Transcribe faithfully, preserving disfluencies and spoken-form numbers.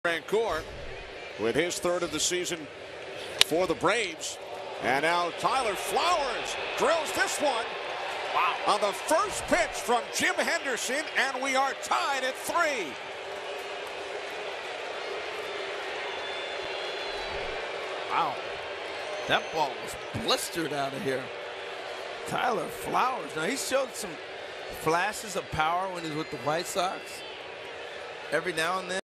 Rancourt with his third of the season for the Braves. And now Tyler Flowers drills this one. Wow. On the first pitch from Jim Henderson, and we are tied at three. Wow. That ball was blistered out of here. Tyler Flowers. Now, he showed some flashes of power when he was with the White Sox every now and then.